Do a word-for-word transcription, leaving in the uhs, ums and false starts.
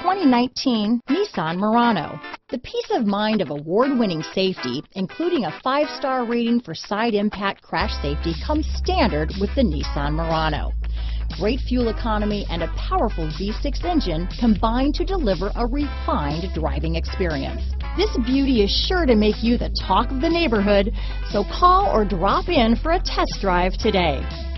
twenty nineteen Nissan Murano. The peace of mind of award-winning safety, including a five-star rating for side impact crash safety, comes standard with the Nissan Murano. Great fuel economy and a powerful V six engine combine to deliver a refined driving experience. This beauty is sure to make you the talk of the neighborhood, so call or drop in for a test drive today.